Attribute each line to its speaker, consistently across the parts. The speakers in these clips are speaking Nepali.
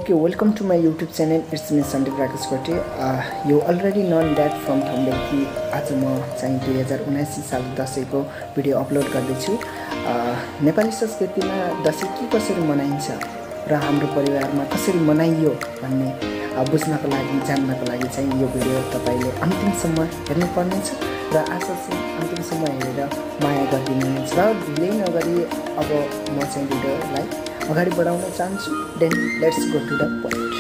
Speaker 1: Okay, welcome to my YouTube channel. It's me Sandeep Rakesh Kote. You already known that from thumbnail कि आज म चाहिँ 2079 साल दशैंको भिडियो अपलोड गर्दैछु। नेपाली संस्कृतिमा दशैं के कसरी मनाइन्छ र हाम्रो परिवारमा कसरी मनाइयो भन्ने बुझ्नको लागि जान्नको लागि चाहिँ यो भिडियो तपाईले अन्तिमसम्म हेर्नुपर्नेछ र आशा छ अन्तिमसम्म हेरेर माया गरिदिनुहुनेछ र ढिलै नगरी अब म चाहिँ भिडियोलाई अगाडि बढाउन चाहन्छु। Then let's go to the point.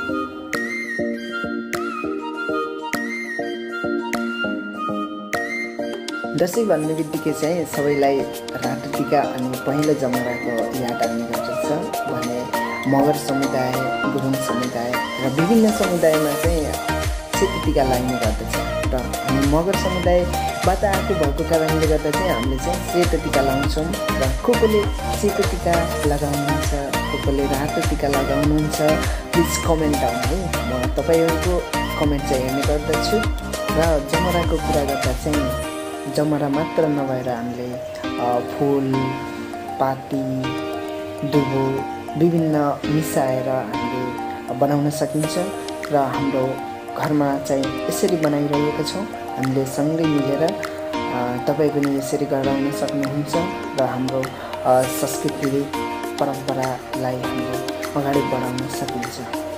Speaker 1: Dashain भन्ने बित्तिकै चाहिँ सबैलाई रातो टीका अनि पहिलो जमराको याद आउने गर्दछ भने मगर समुदाय, गुरुङ समुदाय र विभिन्न समुदायमा चाहिँ सेतो टीका लगाइने गर्दछ र हामी मगर समुदायबाट आएको भएको कारणले गर्दा चाहिँ हामीले चाहिँ सेतो टीका लगाउँछौँ र कोले सेतो टीका लगाउनुहुन्छ, कोले रातो टीका लगाउनुहुन्छ। प्लिज कमेन्ट डाउन है, म तपाईहरुको कमेन्ट चाहिँ हेर्ने गर्दछु। र जमराको कुरा गर्दा चाहिँ जमरा मात्र नभएर हामीले फूल, पाती, दुबो विभिन्न मिसाएर हामीले बनाउन सकिन्छ र हाम्रो घरमा चाहिँ यसरी बनाइरहेका छौँ हामीले सँगै मिलेर। तपाईँ पनि यसरी गराउन सक्नुहुन्छ र हाम्रो संस्कृति परम्परालाई हामीले अगाडि बढाउन सकिन्छ।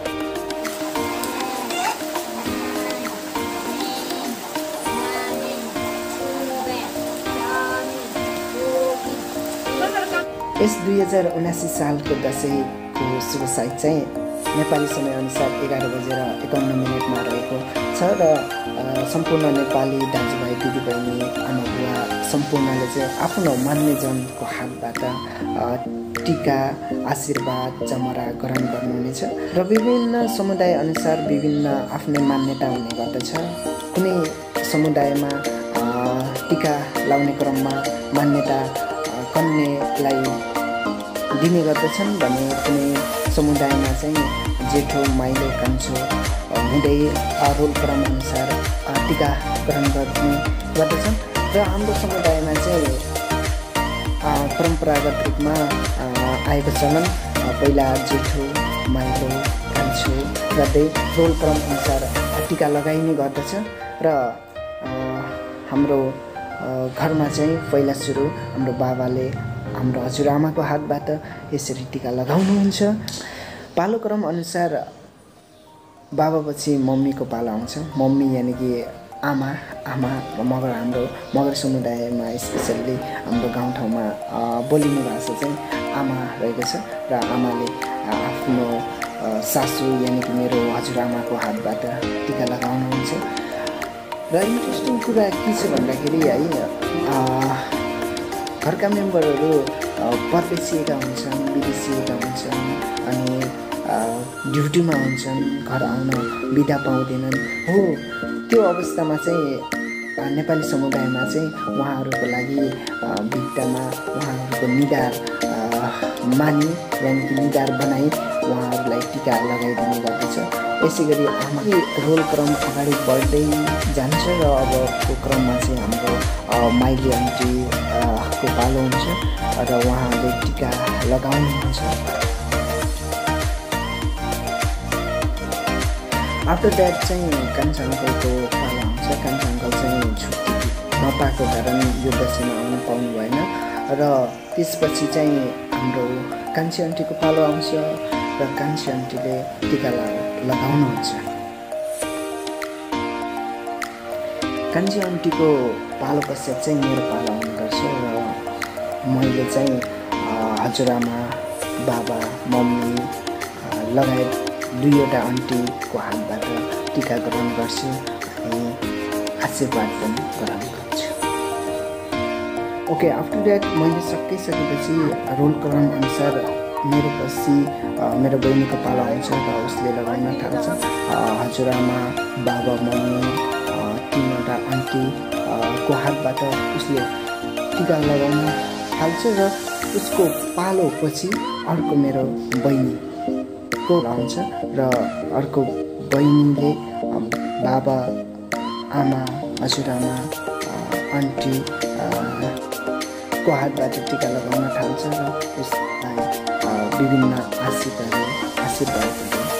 Speaker 1: यस 2079 सालको दशैंको शुभ साइत चाहिँ नेपाली समयअनुसार 11:51 रहेको छ र सम्पूर्ण नेपाली दाजुभाइ दिदीबहिनी आमाबुवा सम्पूर्णले चाहिँ आफ्नो मान्यजनको हातबाट टीका, आशीर्वाद, जमरा ग्रहण गर्नुहुनेछ र विभिन्न समुदाय अनुसार विभिन्न आफ्नै मान्यता हुने गर्दछ। कुनै समुदायमा टीका लाउने क्रममा मान्यता कन्यालाई दिने गर्दछन् भने कुनै समुदायमा चाहिँ जेठो, माइलो, कान्छो हुँदै रोल क्रम अनुसार टीका ग्रहण गर्ने गर्दछन् र हाम्रो समुदायमा चाहिँ परम्परागत रूपमा आएको चलन पहिला जेठो, माइलो, कान्छो गर्दै रोल क्रम अनुसार टीका लगाइने गर्दछ र हाम्रो घरमा चाहिँ पहिला सुरु हाम्रो बाबाले हाम्रो हजुरआमाको हातबाट यसरी टीका लगाउनुहुन्छ। पालो क्रम अनुसार बाबापछि मम्मीको पालो आउँछ। मम्मी यानि कि आमा मगर हाम्रो मगर समुदायमा स्पेसल्ली हाम्रो गाउँठाउँमा बोलिने भाषा चाहिँ आमा रहेको छ र आमाले आफ्नो सासू यानि कि मेरो हजुरआमाको हातबाट टीका लगाउनुहुन्छ। र इन्ट्रेस्टिङ कुरा के छ भन्दाखेरि है घरका मेम्बरहरू परदेशिएका हुन्छन्, विदेशिएका हुन्छन् अनि ड्युटीमा हुन्छन्, घर आउन बिदा पाउँदैनन्। हो त्यो अवस्थामा चाहिँ नेपाली समुदायमा चाहिँ उहाँहरूको लागि भित्तामा उहाँहरूको निधार मानि यानि कि निधार बनाई उहाँहरूलाई टीका लगाइदिने गर्दछ। यसै गरी आमाको रोल क्रम अगाडि बढ्दै जान्छ र अबको क्रममा चाहिँ हाम्रो माइली आन्टीको पालो हुन्छ र उहाँले टीका लगाउनुहुन्छ। आफ्टर द्याट चाहिँ कान्छा अङ्कलको पालो आउँछ। कान्छा अङ्कल चाहिँ छुट्टी नपाएको कारण यो दशैँमा आउनु पाउनु भएन र त्यसपछि चाहिँ हाम्रो कान्छी आन्टीको पालो आउँछ र कान्छी आन्टीले टीका लगाउनुहुन्छ। कान्छी आन्टीको पालो पश्चात चाहिँ मेरो पालो आउने गर्छ र मैले चाहिँ हजुरआमा, बाबा, मम्मी लगायत दुईवटा आन्टीको हातबाट टीका ग्रहण गर्छु अनि आशीर्वाद पनि ग्रहण गर्छु। ओके, आफ्टर द्याट मैले सकिसकेपछि रोल क्रम अनुसार मेरो पछि मेरो बहिनीको पालो आउँछ र उसले लगाउन थाल्छ। हजुरआमा, बाबा, मम्मी तीनवटा आन्टीको हातबाट उसले टीका लगाउन थाल्छ र उसको पालो पछि अर्को मेरो बहिनीको आउँछ र अर्को बहिनीले बाबा, आमा, हजुरआमा, आन्टी को हातबाट टीका लगाउन थाल्छ र उसलाई विभिन्न आशीर्वाद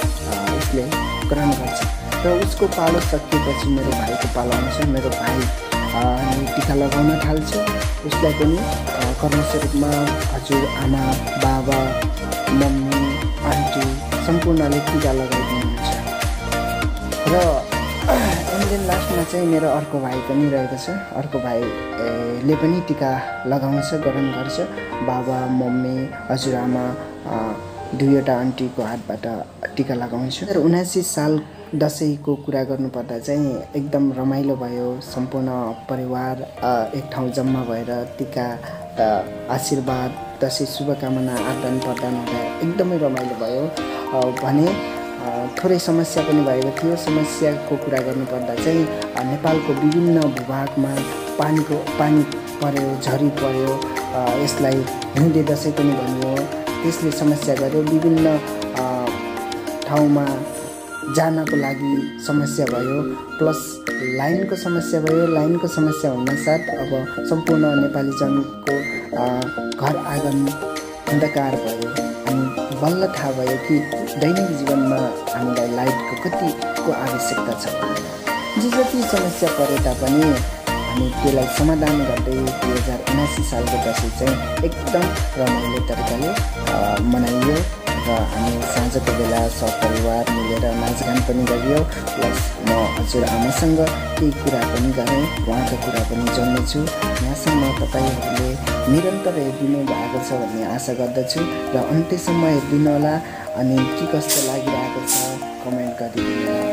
Speaker 1: उसले ग्रहण गर्छ र उसको पालो सकिएपछि मेरो भाइको पालो आउँछ। मेरो भाइ टिका लगाउन थाल्छ। उसलाई पनि कर्मस्वरूपमा हजुर आमा बाबा मम्मी आन्टी सम्पूर्णले टिका लगाइदिनुहुन्छ र एन्ड लास्टमा चाहिँ मेरो अर्को भाइ पनि रहेको छ। अर्को भाइले पनि टिका लगाउँछ, ग्रहण गर्छ। बाबा मम्मी हजुरआमा दुईवटा आन्टीको हातबाट टिका लगाउँछु। 79 साल दसैँको कुरा गर्नुपर्दा चाहिँ एकदम रमाइलो भयो। सम्पूर्ण परिवार एक ठाउँ जम्मा भएर टिका आशीर्वाद दसैँ शुभकामना आदान प्रदान हुँदा एकदमै रमाइलो भयो भने थोरै समस्या पनि भएको थियो। समस्याको कुरा गर्नुपर्दा चाहिँ नेपालको विभिन्न भूभागमा पानी पर्यो, झरी पर्यो। यसलाई हिउँदे दसैँ पनि भनियो। त्यसले समस्या गर्यो। विभिन्न ठाउँमा जानको लागि समस्या भयो, प्लस लाइनको समस्या भयो। लाइनको समस्या हुनसाथ अब सम्पूर्ण नेपाली जनको घर आँगन अन्धकार भयो। अनि बल्ल थाहा भयो कि दैनिक जीवनमा हामीलाई लाइटको कतिको आवश्यकता छ। जति समस्या परे तापनि हामी त्यसलाई समाधान गर्दै 2079 सालको दसैँ चाहिँ एकदम रमाइलो तरिकाले मनाइयो र हामी साँझको बेला सपरिवार मिलेर नाचगान पनि गरियो। प्लस म हजुरआमासँग केही कुरा पनि गरेँ, उहाँको कुरा पनि जोड्नेछु। यहाँसम्म तपाईँहरूले निरन्तर हेरिदिनु भएको छ भन्ने आशा गर्दछु र अन्त्यसम्म हेरिदिनु होला। अनि के कस्तो लागिरहेको छ कमेन्ट गरिदिनु होला।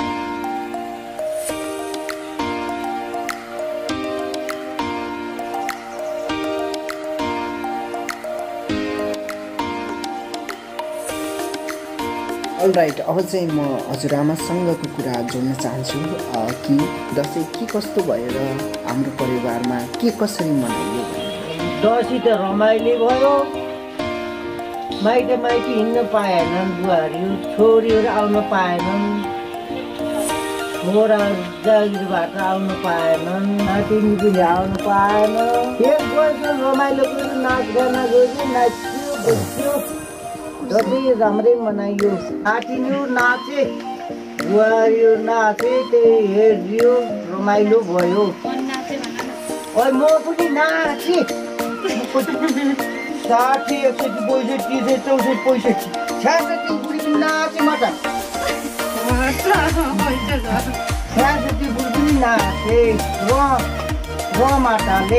Speaker 1: अलराइट, अब चाहिँ म हजुरआमासँगको कुरा जोड्न चाहन्छु कि दसैँ के कस्तो भएर हाम्रो परिवारमा के कसरी मनाइयो।
Speaker 2: दसैँ त रमाइलो भयो। माइती हिँड्न पाएनन्, बुहारीहरू छोरीहरू आउन पाएनन्, मोरा जागिरबाट आउन पाएनन्, नातिनी पनि आउन पाएन। एक वर्ष रमाइलो गऱ्यो, नाचगान गऱ्यो, नाच्यो बस्यो, दसैँ राम्रै मनाइयो। नातिनीहरू नाचे, बुहारीहरू नाचे, त्यही हेरियो, रमाइलो भयो। म पनि नाचेँ। 60, 61, 62, 63, 64, 65, 66 बुढी पनि नाचेँ म त। 66 बुढी पनि नाचेँ रमाटाले।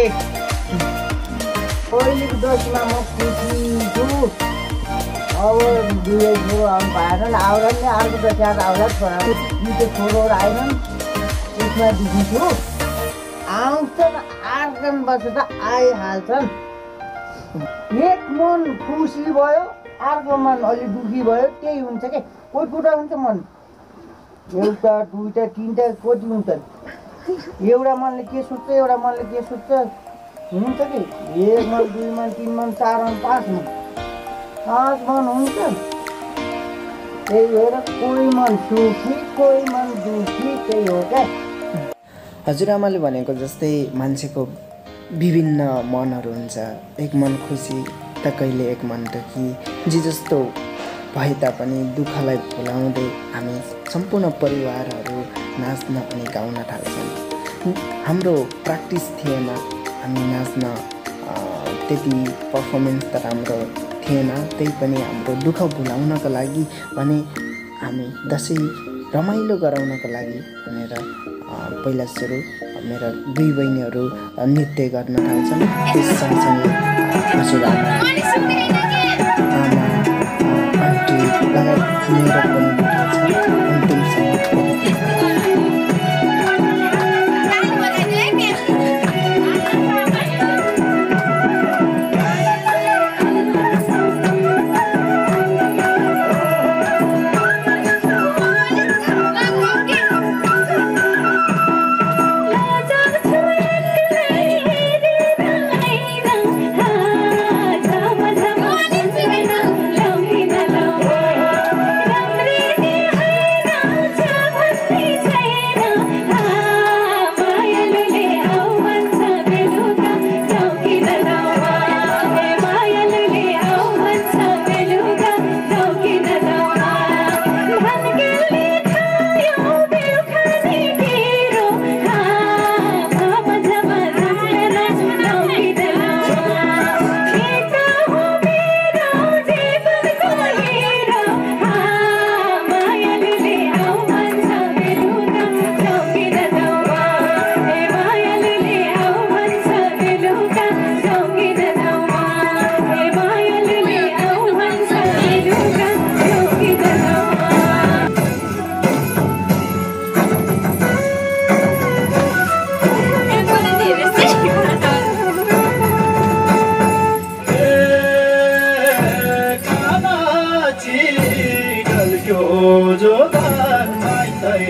Speaker 2: पहिलेको दसैँमा म खुसी छु। अब दुवै छोरो आउनु पाएनन्, आउलान् नि अर्को दसैँ आउला छोरा दुईवटा छोरोहरू आएनन्, त्यसमा दुखी छु। आउँछन् 8 दिन बसेर त आइहाल्छन्। एक मन खुसी भयो, अर्को मन अलि दुखी भयो। त्यही हुन्छ कि कोही कुरा हुन्छ मन एउटा दुईवटा तिनवटा कति हुन्छन्। एउटा मनले के सोच्छ, एउटा मनले के सोच्छ हुन्छ कि 1 मन 2 मन 3 मन 4 मन 5 मन 5 मन हुन्छ। त्यही भएर कोही मन सुखी कोही मन दुखी, त्यही हो क्या।
Speaker 1: हजुरआमाले भनेको जस्तै मान्छेको विभिन्न मनहरू हुन्छ। एक मन खुसी त कहिले एक मन दुखी। जे जस्तो भए तापनि दुःखलाई भुलाउँदै हामी सम्पूर्ण परिवारहरू नाच्न अनि गाउन थाल्छन्। हाम्रो प्र्याक्टिस थिएन, हामी नाच्न त्यति पर्फर्मेन्स त राम्रो थिएन। त्यही पनि हाम्रो दुःख भुलाउनको लागि भने हामी दसैँ रमाइलो गराउनको लागि भनेर पहिला सुरु मेरा 2 बहिनीहरू नृत्य गर्न थाल्छन्। त्यस सँगसँगै हजुरआमा आमा आन्टी लगायत मेरो पनि थाल्छ। अन्तिमसम्म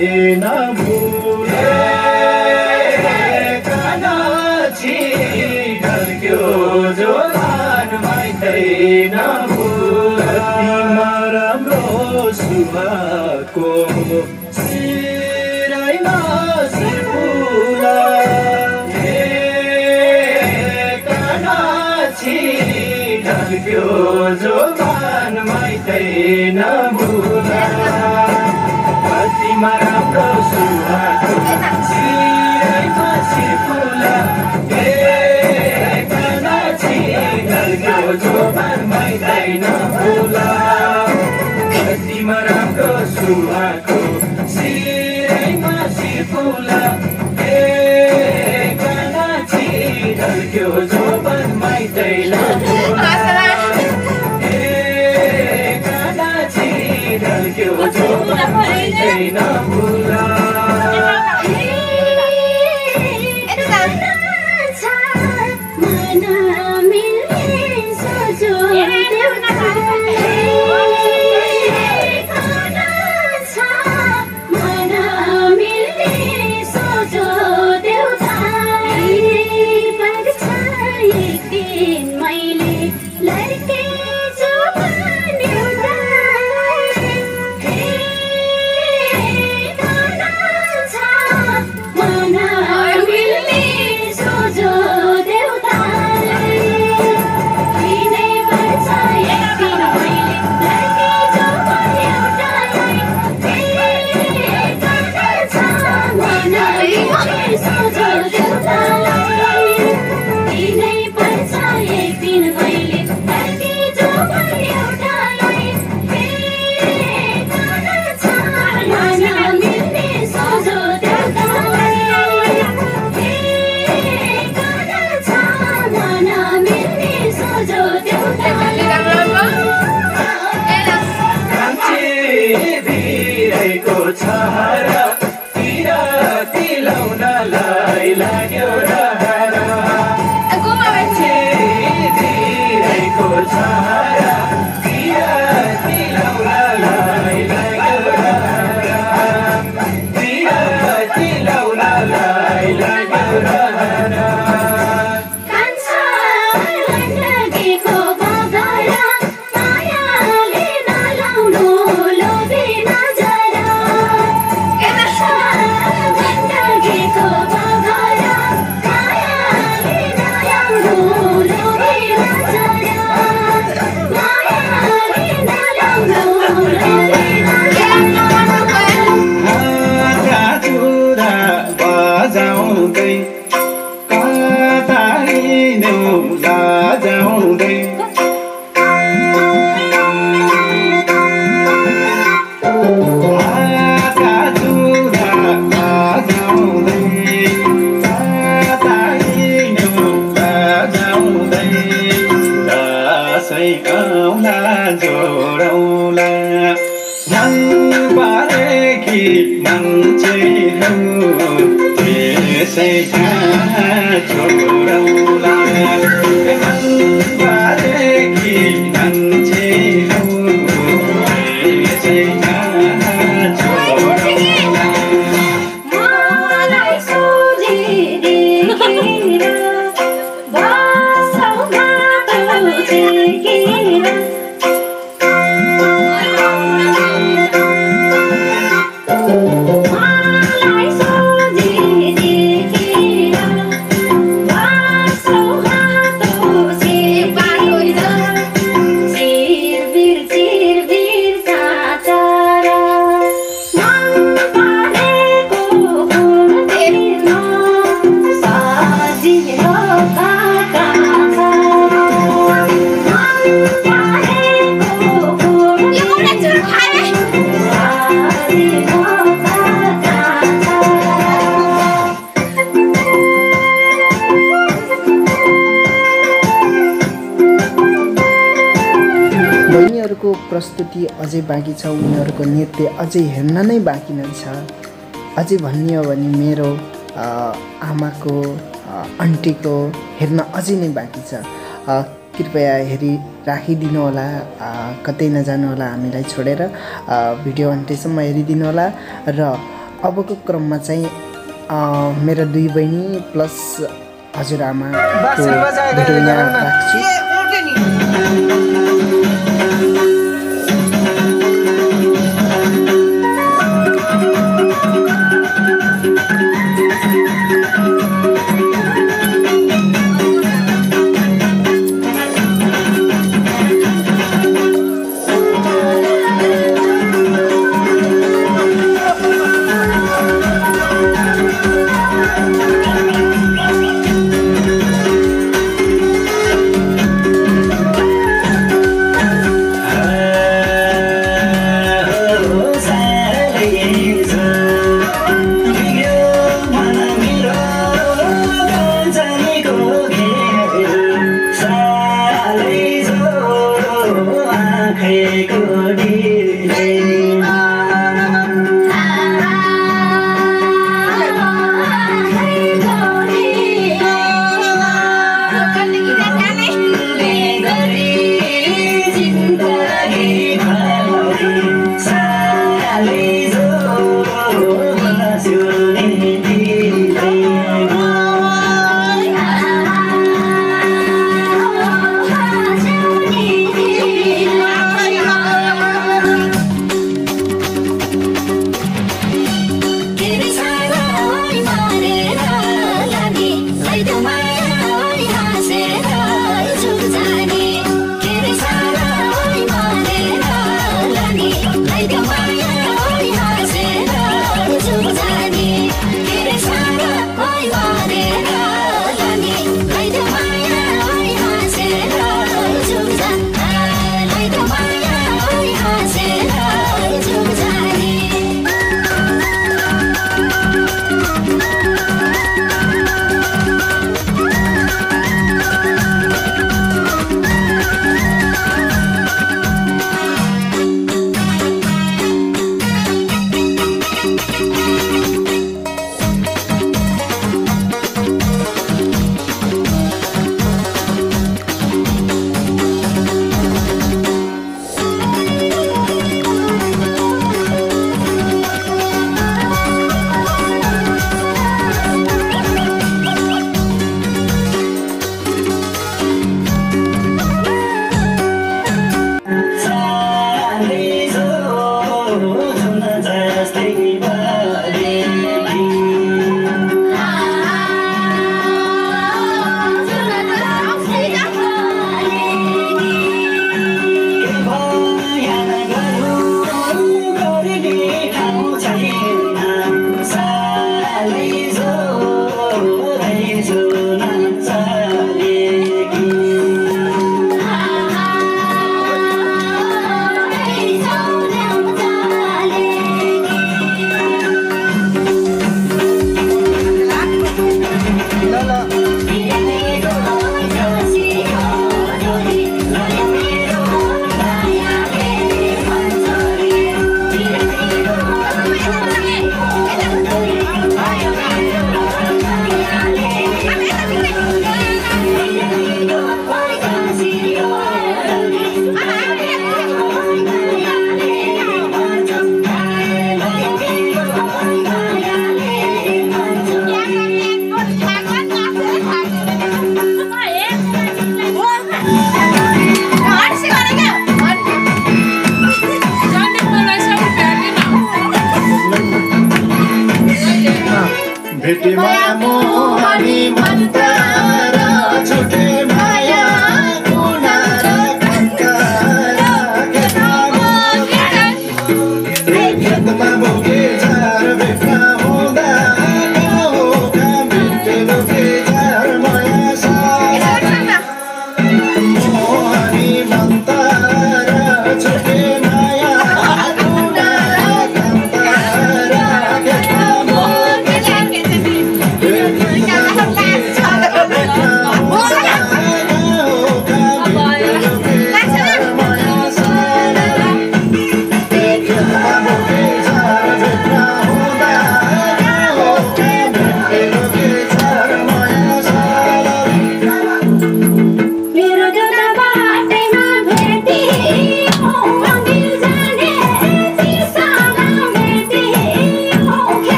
Speaker 3: नभुले कानाची ढल्क्यो जो माइदै नभुले राम्रो सुहाको सिराइमा सिरफुला कानाची ढल्क्यो जो माइदै नभुला कतिमा राम्रो सुहाको सिराइमा सिरफुला कानाची ढल्क्यो जो माइदै नभुला कतिमा राम्रो सुहाको सिराइमा सिरफुला कानाची ढल्क्यो जो माइदै नभुला कानाची ढल्क्यो जो माइदै नभुला छहारा किराती लाउनलाई लाग्यो रहरा धीरैको छहारा किराती लाउनलाई लाग्यो रहरा किराती लाउनलाई लाग्यो रहरा
Speaker 1: प्रस्तुति अझै बाँकी छ, उनीहरूको नृत्य अझै हेर्न नै बाँकी नै छ। अझै भन्ने हो भने मेरो आमाको आन्टीको हेर्न अझै नै बाँकी छ। कृपया राखिदिनु होला, कतै नजानु होला हामीलाई छोडेर, भिडियो अन्त्यसम्म हेरिदिनु होला र अबको क्रममा चाहिँ मेरो 2 बहिनी प्लस हजुरआमाको भिडियो यहाँ राख्छु।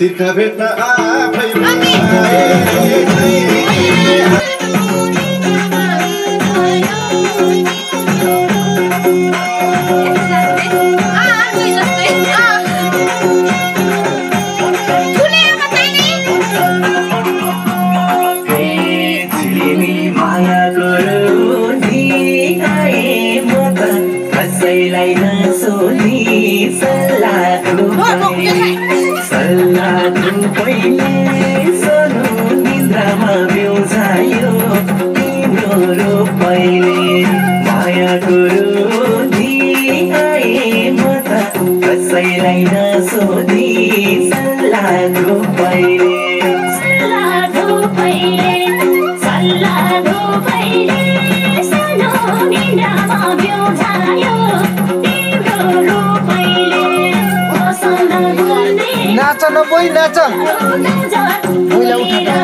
Speaker 4: तिर्खा भेट्न आफै
Speaker 3: कसैलाई नसोधी सल्लाहको पहिले सोनु निद्रामा बेउजायो तिम्रो रोपैले मायाको रोधी आए म त कसैलाई नसोधी सल्लाहको पहिले
Speaker 1: नाच न बोइ नाच बोइला उठा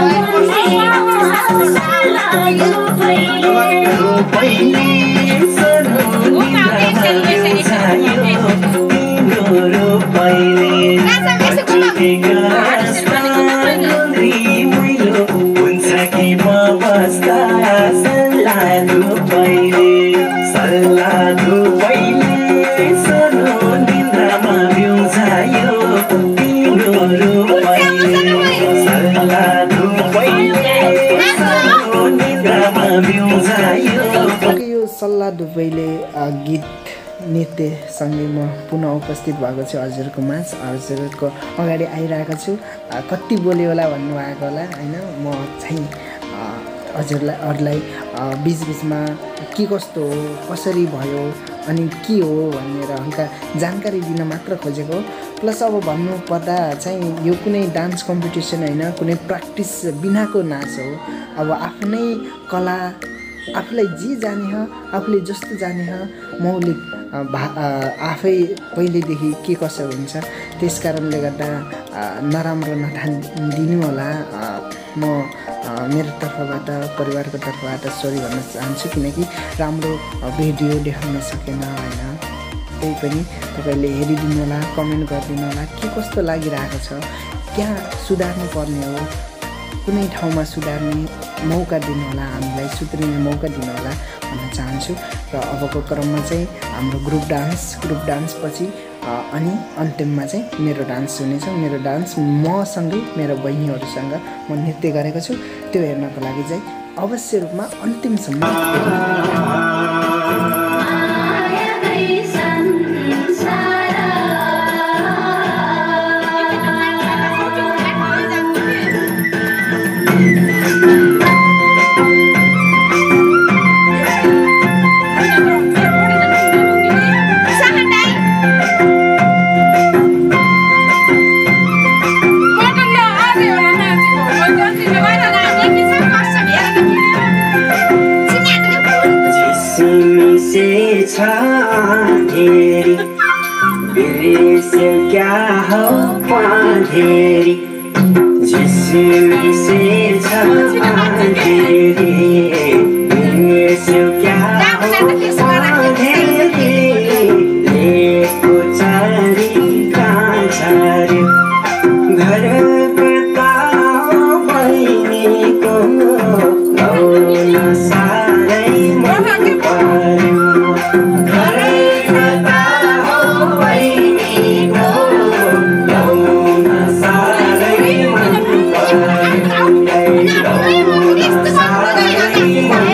Speaker 1: यो सल्लाह दुबईले गीत नृत्यसँगै म पुनः उपस्थित भएको छु हजुरको माझ हजुरको अगाडि आइरहेको छु कति बोल्यो होला भन्नुभएको होला होइन म चाहिँ हजुरलाई अरूलाई बिचबिचमा के कस्तो हो कसरी भयो अनि के हो भनेर हल्का जानकारी दिन मात्र खोजेको प्लस अब भन्नुपर्दा चाहिँ यो कुनै डान्स कम्पिटिसन होइन कुनै प्र्याक्टिस बिनाको नाच हो अब आफ्नै कला आफूलाई जे जाने हो आफूले जस्तो जाने हो मौलिक आफै पहिलेदेखि के कसो हुन्छ त्यस कारणले गर्दा नराम्रो नठानिदिनु होला म मेरो तर्फबाट परिवारको तर्फबाट सरी भन्न चाहन्छु किनकि राम्रो भिडियो देखाउन सकेन होइन त्यही पनि तपाईँले हेरिदिनु होला कमेन्ट गरिदिनु होला के कस्तो लागिरहेको छ क्या सुधार्नु पर्ने हो कुनै ठाउँमा सुधार्ने मौका दिनु होला हामीलाई सुध्रिने मौका दिनु होला भन्न चाहन्छु र अबको क्रममा चाहिँ हाम्रो ग्रुप डान्स पछि अनि अन्तिममा चाहिँ मेरो डान्स हुनेछ मेरो डान्स मसँगै मेरो बहिनीहरूसँग म नृत्य गरेको छु त्यो हेर्नको लागि चाहिँ अवश्य रूपमा अन्तिमसम्म
Speaker 3: धेरी बिर्स्यो क्या हो पाँधेरी झिसमिसे छ धेरी बिर्स्यो क्या हो पाँधेरी लेको चारी कहाँ छार्यो घर कता बहिनीको लौन साह्रै मन पर्यो
Speaker 5: Come on.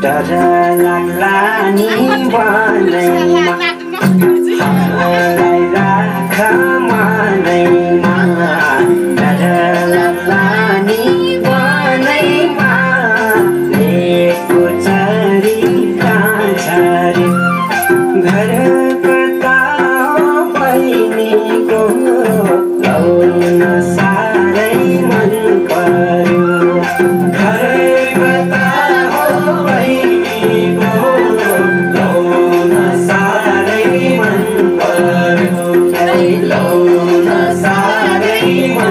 Speaker 3: डर लाग्ला नि बनैमा हराइ राख मनैमा डर लाग्ला नि बनैमा लेको चरी काछरी घर कता बहिनीको लाउन साह्रै मन पर्यो घर कता बहिनीको लाउन साह्रै मन पर्यो लाउन साह्रै मन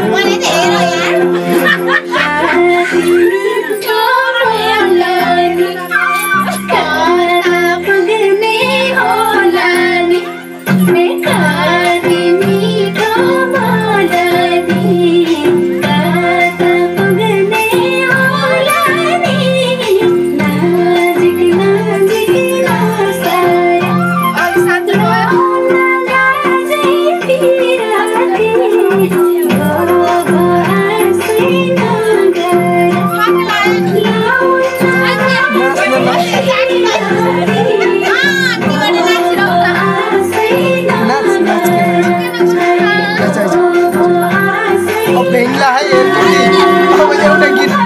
Speaker 1: Bengla hai apa yang udah gini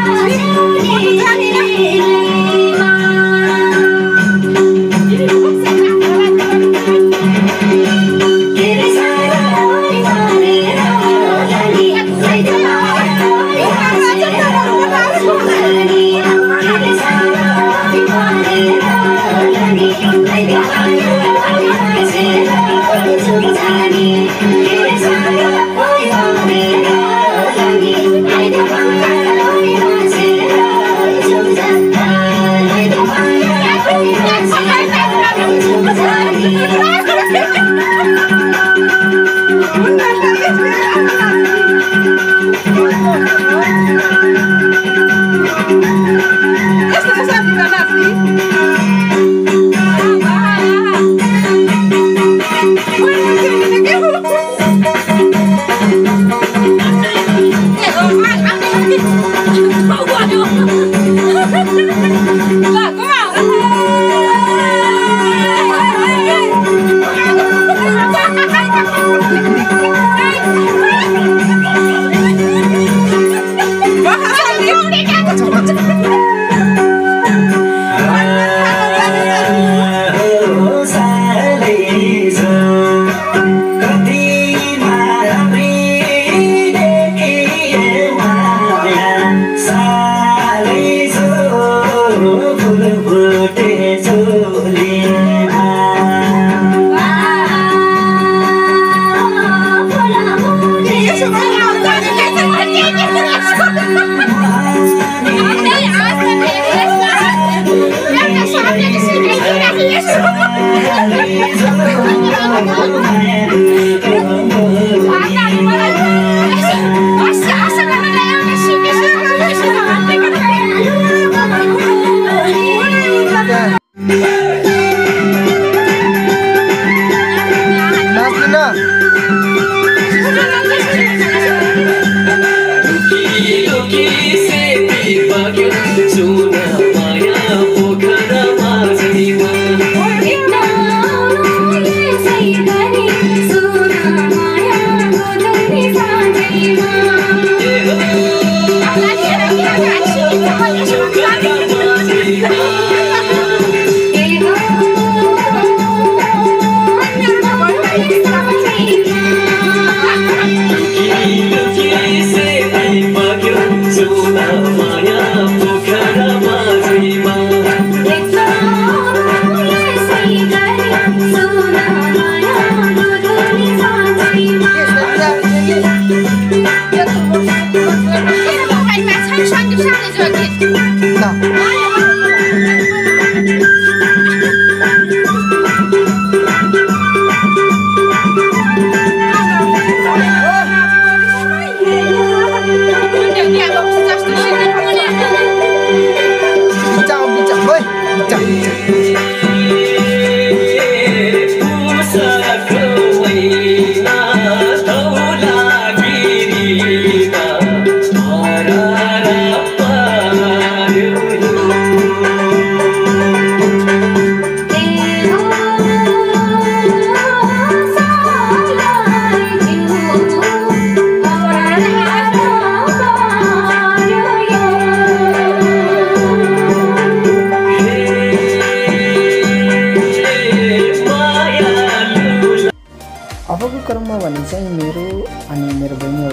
Speaker 3: Hãy subscribe cho kênh Ghiền Mì Gõ để không bỏ lỡ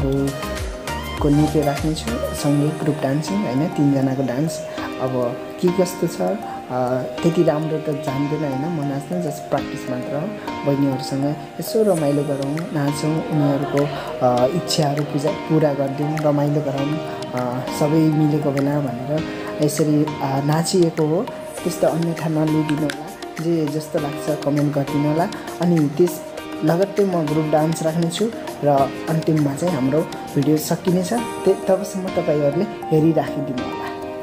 Speaker 1: को नृत्य राख्नेछु सँगै ग्रुप डान्सिङ होइन 3 जनाको डान्स अब के कस्तो छ त्यति राम्रो त जान्दैन होइन म नाच्न जस्ट प्र्याक्टिस मात्र हो बहिनीहरूसँग यसो रमाइलो गरौँ नाचौँ उनीहरूको इच्छाहरू पुरा गरिदिउँ रमाइलो गराउँ सबै मिलेको बेला भनेर यसरी नाचिएको हो त्यस्तो अन्यथा नलिदिनु होला जे जस्तो लाग्छ कमेन्ट गरिदिनु होला अनि त्यस लगत्तै म ग्रुप डान्स राख्नेछु र अन्तिममा चाहिँ हाम्रो भिडियो सकिनेछ तबसम्म तपाईँहरूले हेरिराखिदिनु होला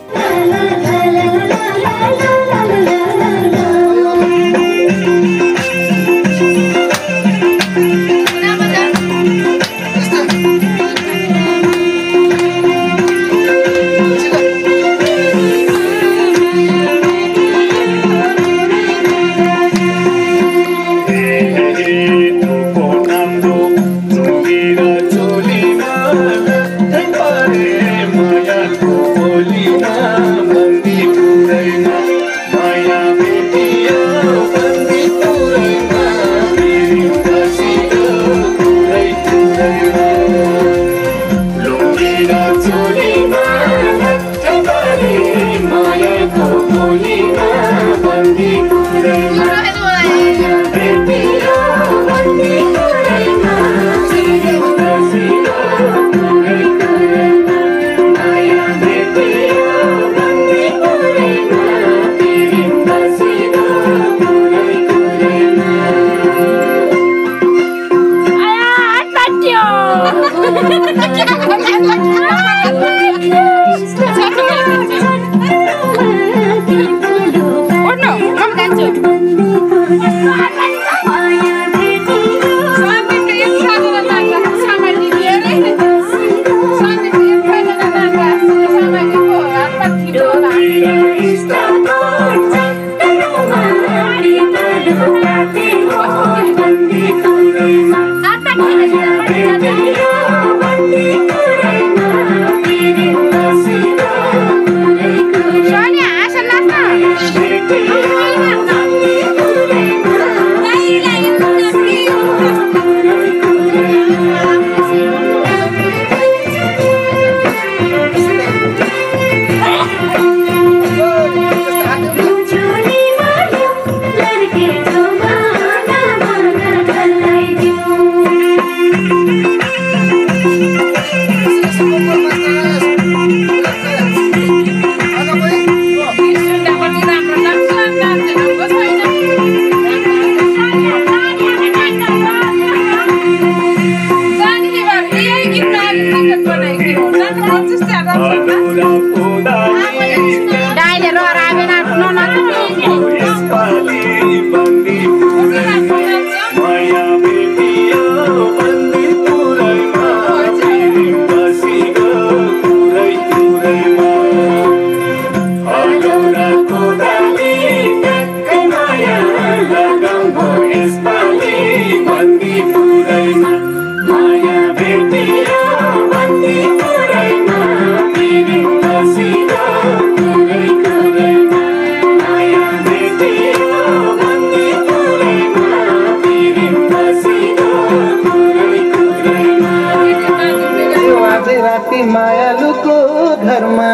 Speaker 3: मायालुको घरमा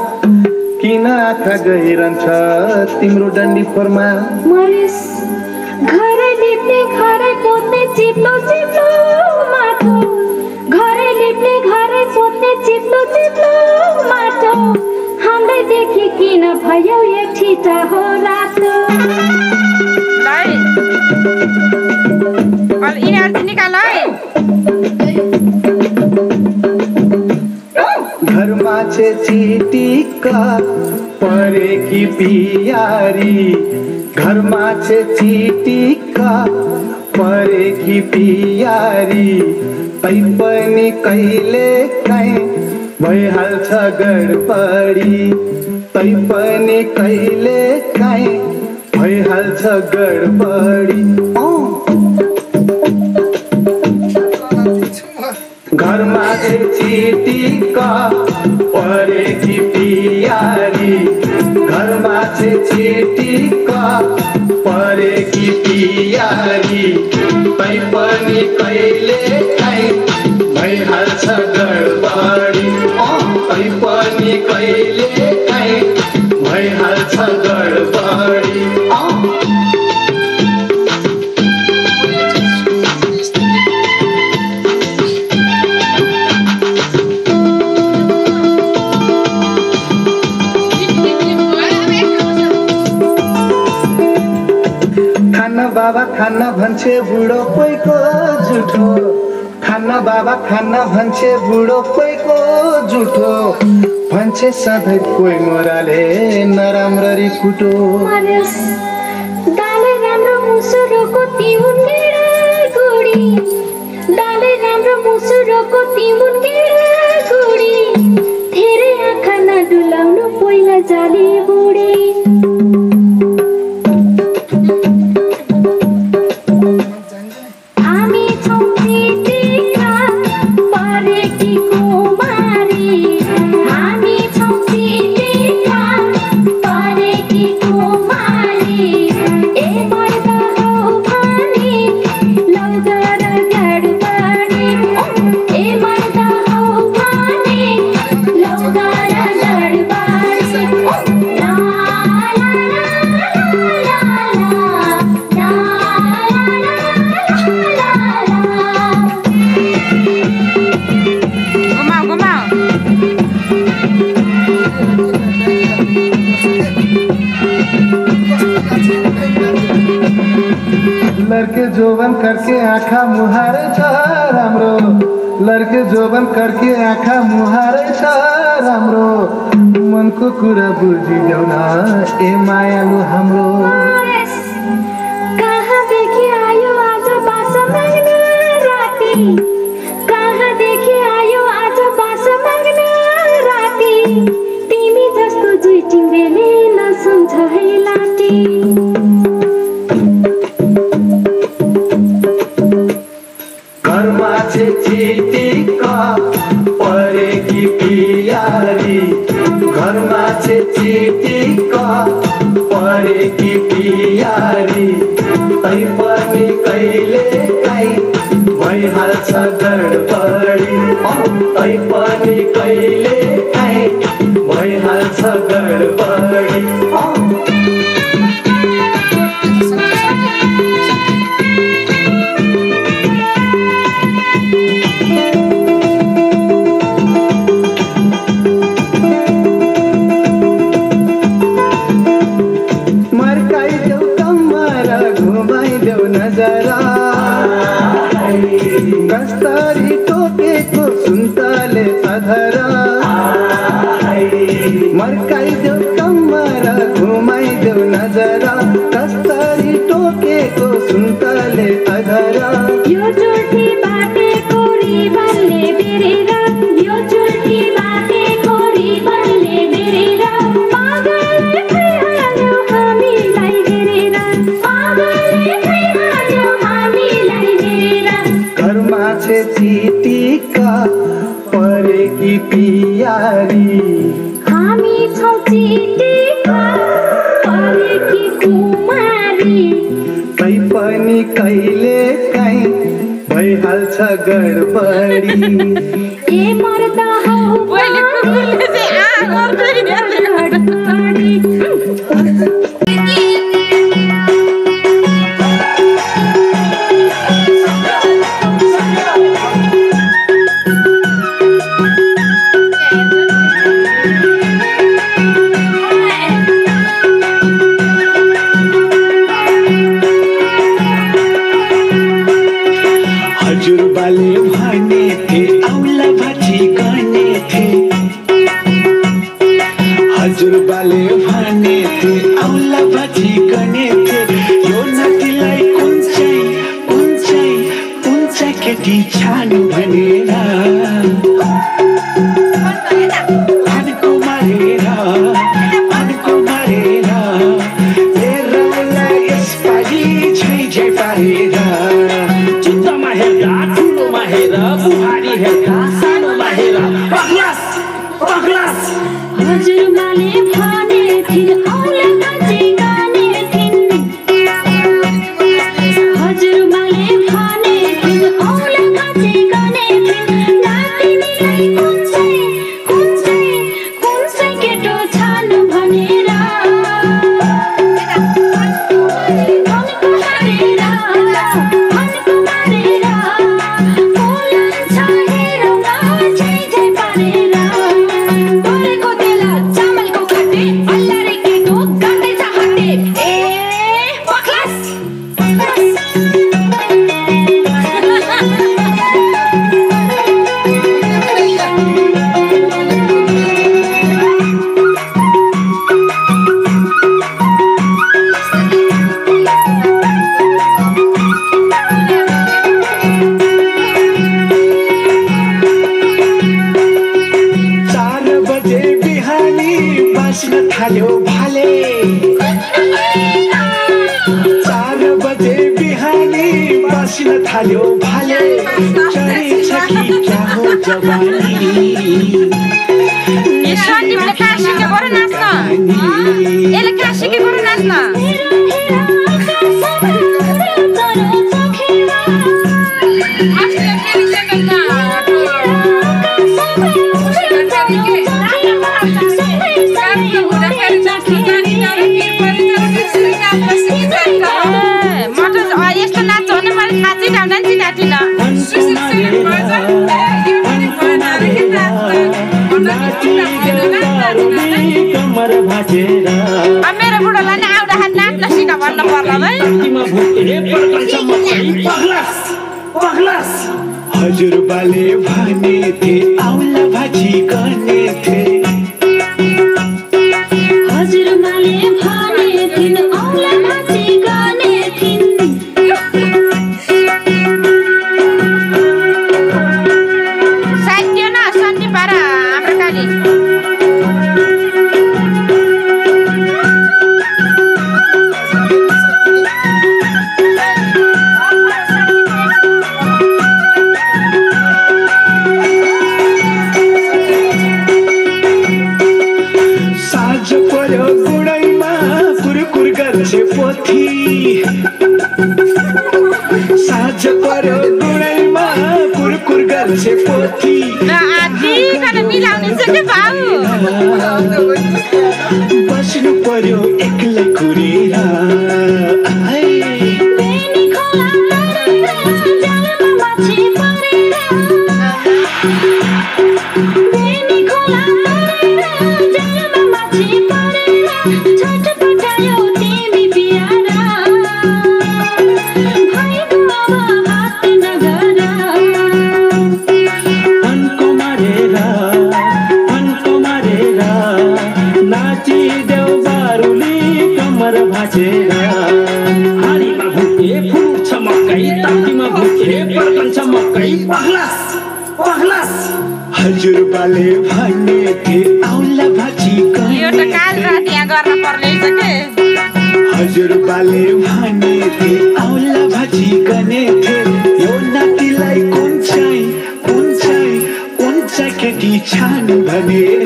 Speaker 3: किन आँखा गइरहन्छ तिम्रो डन्डी फोरमा
Speaker 5: घरै लिप्ने घरै पोत्ने चिप्लो चिप्लो माटो घरै लिप्ने घरै पोत्ने चिप्लो चिप्लो माटो हाम्रै देखि किन भयो एक छिटा हो रातो
Speaker 3: घरमा छे चिटिक्का परेकी पियारी घरमा छे चिटिक्का परेकी पियारी तै पनि कहिले काहीँ भइहाल्छ गडबडी तै पनि कहिले काहीँ भइहाल्छ गडबडी घरमा छे चिटिक्का परेकी पियारी घरमा छे चिटिक्का परेकी पियारी तै पनि कहिले काहीँ भइहाल्छ गडबडी तै पनि कहिले काहीँ भइहाल्छ गडबडी बाबा खाना भन्छे बुढो कोहीको जुठो खाना बाबा खाना भन्छे बुढो कोहीको जुठो भन्छे सधैँ कोही मोराले नराम्ररी कुटो
Speaker 5: दाले राम्रो मुसुरोको तिउन गेडा गुडी दाले राम्रो मुसुरोको तिउन गेडा गुडी धेरै आँखा नडुलाउनु पहिला जाली बुढी
Speaker 3: लड़के जोबन करके आँखा मुहारे छ राम्रो लड़के जोबन करके आँखा मुहारे छ राम्रो मनको कुरा बुझिदेऊ न ए मायालु हाम्रो
Speaker 5: कहाँदेखि आयो आज बासा माग्न राति कहाँदेखि आयो आज बासा माग्न राति तिमी जस्तो जुई टिङ्ग्रेले नसम्झ है लाटी
Speaker 3: चिटिक्क परेकी पियारी घरमा चिटिक्क परेकी पियारी तै पनि कहिले काहीँ भइहाल्छ गडबडी तै पनि कहिले काहीँ भइहाल्छ गडबडी कस्तरी टोकेको सुन्तले अधरा मर्काइदेऊ कम्मर घुमाइदेऊ नजरा कस्तरी टोकेको सुन्तले अधरा
Speaker 5: यो चुल्ठी बाटेको रिबनले बेरेर यो चुल्ठी बाटेको रिबनले बेरेर पागलले खाइहाल्यो हामीलाई हेरेर पागलले खाइहाल्यो हामीलाई हेरेर
Speaker 3: घरमा चिटिक्क परेकी पियारी
Speaker 5: हामी छौँ चिटिक्क परेकी कुमारी
Speaker 3: तै पनि कहिले काहीँ भइहाल्छ गडबडी
Speaker 5: ए मर्दा हौ
Speaker 3: हजुरबाले भने थे औला भाजी गर्ने थे हजुरबाले भने थे औला भाजी गर्ने थे यो नातिलाई कुन चाहिँ केटी छानु भनेर अनको मारेर तेरोलाई यसपालि झै पारेर चित्तमा हेर्दा ठुलोमा हेर बुहारी हेर्दा सानोमा हेर पग्लास
Speaker 5: हजुरबाले भने थिइन् औला भाजी गर्ने थिइन् हजुरबाले भने थिइन् औला भाजी गर्ने थिइन्
Speaker 6: थाल्यो भाले 4 बजे बिहानी बस्न थाल्यो भाले चढेछ कि क्या हो जवानी
Speaker 7: सन्दीपले कहाँ सिके बरु नाच्न यसले कहाँ सिके बरु नाच्न यस्तो नाच्छ भने मैले थाहा चाहिँ गाउँदा नि चिनाटिन मेरो बुढोलाई नि आउँदाखेरि नाच्न सिक भन्नु पर्ला
Speaker 6: हजुरबाले भने थे आउला भाजी गर्ने थे
Speaker 5: हजुरबाले भने थिन आउला भाजी गर्ने थिन
Speaker 7: साथी न सन्दीप पारा हाम्रो काली
Speaker 6: पोथी साँझ पर्यो गुडैमा कुरकुर गर्छ पोथी बस्नु पर्यो एक्लै कुरेर हजुरबाले भने थे आउला भाजी हजुरबाले भने थे आउला भाजी गर्ने थे यो नातिलाई कुन चाहिँ केटी छान भनेर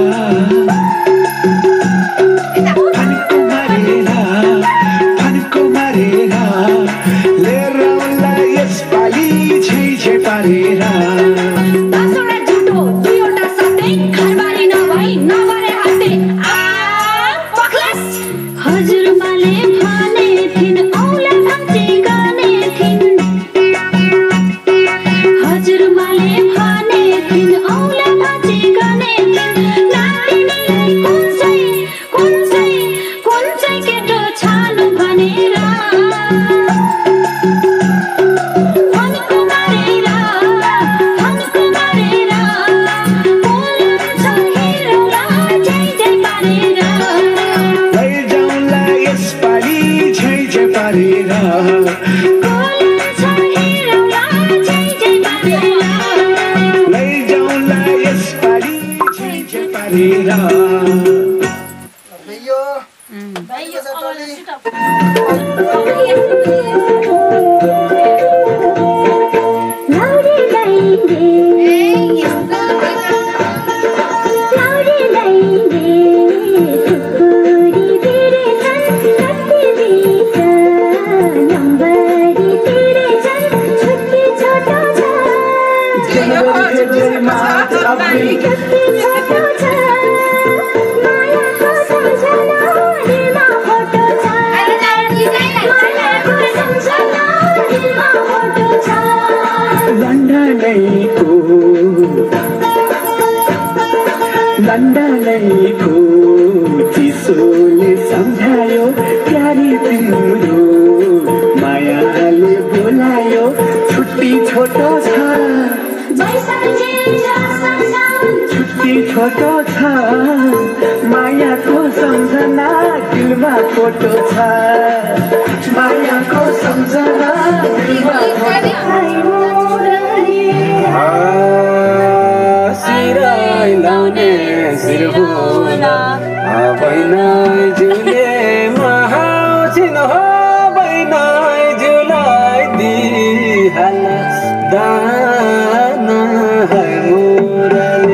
Speaker 6: फन्को मारेर लिएर आउला यसपालि झै पारेर लन्डनको चिसोले सम्झायो प्यारी तिम्रो मायाले बोलायो छुट्टी छोटो छ छुट्टी छोटो छ मायाको सम्झना दिलमा फोटो छ मायाको सम्झना दिलमा फोटो सिराइ लाउने सिरहुना बैनाइज्यूले महाउछिन हो बैनाइज्यूलाई दिइहाल्न दाना है मुरली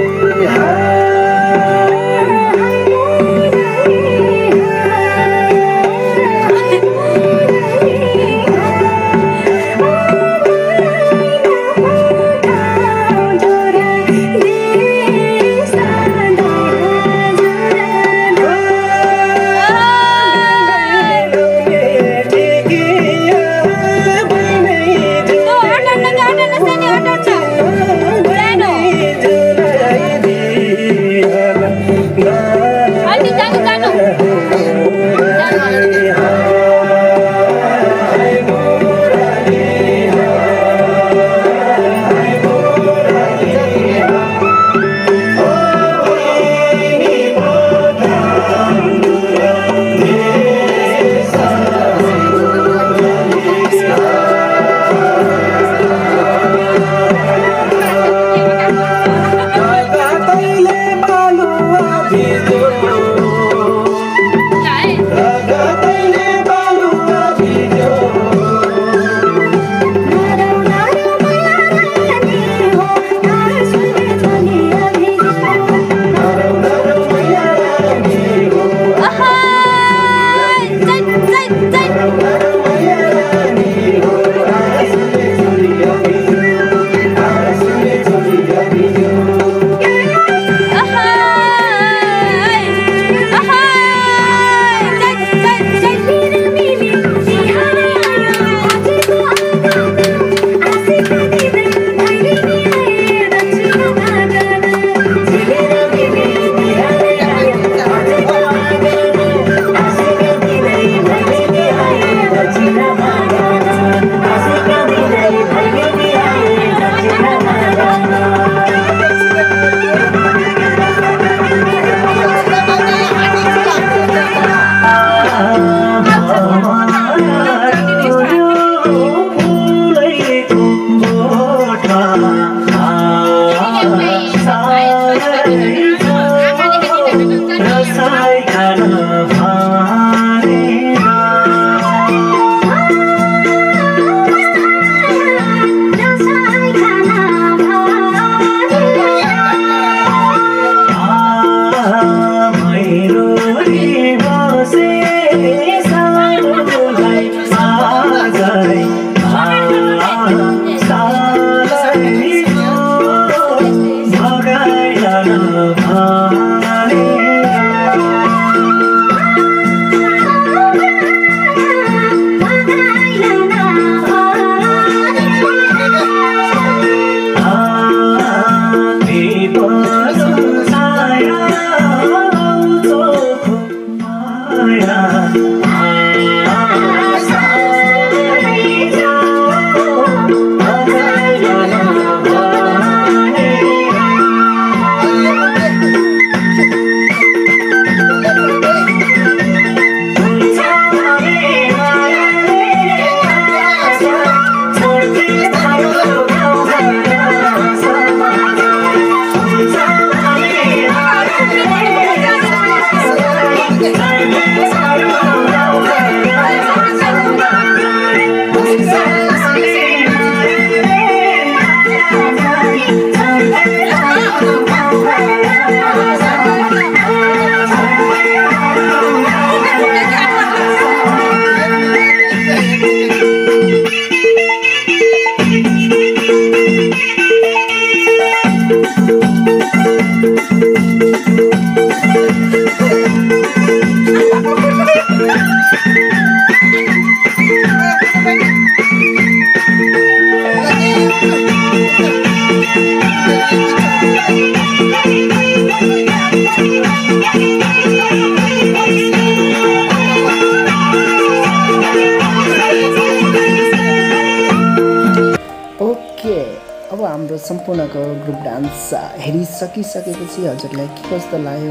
Speaker 1: सम्पूर्णको ग्रुप डान्स हेरिसकिसकेपछि हजुरलाई के कस्तो लाग्यो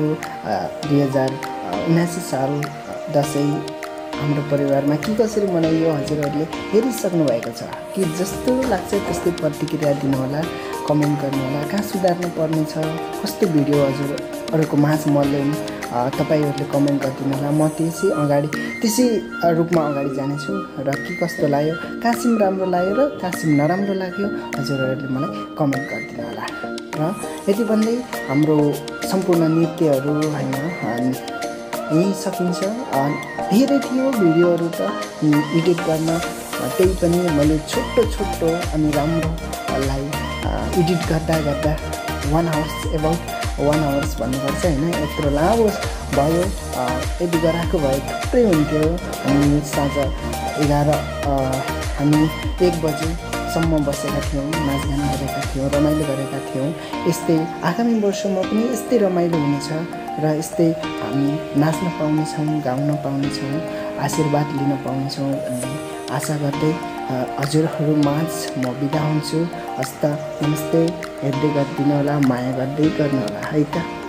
Speaker 1: 2079 साल दसैँ हाम्रो परिवारमा के कसरी मनाइयो हजुरहरूले हेरिसक्नु भएको छ कि जस्तो लाग्छ त्यस्तै प्रतिक्रिया दिनुहोला कमेन्ट गर्नुहोला कहाँ सुधार्नु पर्ने छ कस्तो भिडियो हजुरहरूको माझ म ल्याउनु तपाईँहरूले कमेन्ट गरिदिनु होला। म त्यसै रूपमा अगाडि जानेछु र के कस्तो लाग्यो, कासिम राम्रो लाग्यो र कासिम नराम्रो लाग्यो हजुरहरूले मलाई कमेन्ट गरिदिनु होला। र यति भन्दै हाम्रो सम्पूर्ण नृत्यहरू होइन यहीँ सकिन्छ। धेरै थियो भिडियोहरू त एडिट गर्न, त्यही पनि मैले छोटो अनि राम्रोलाई एडिट गर्दा 1 आवर्स एबाउट 1 आवर्स भन्नुपर्छ होइन, यत्रो लामो भयो। यदि गराएको भए थुप्रै हुन्थ्यो। हामी साँझ 11 हामी 1 बजेसम्म बसेका थियौँ, नाचगान गरेका थियौँ, रमाइलो गरेका थियौँ। यस्तै आगामी वर्षमा पनि यस्तै रमाइलो हुनेछ र यस्तै हामी नाच्न पाउनेछौँ, गाउन पाउनेछौँ, आशीर्वाद लिन पाउनेछौँ भन्ने आशा गर्दै हजुरहरू माझ म बिदा हुन्छु। हस्त नमस्ते, हेर्दै गरिदिनु होला, माया गर्दै गर्नु होला है त।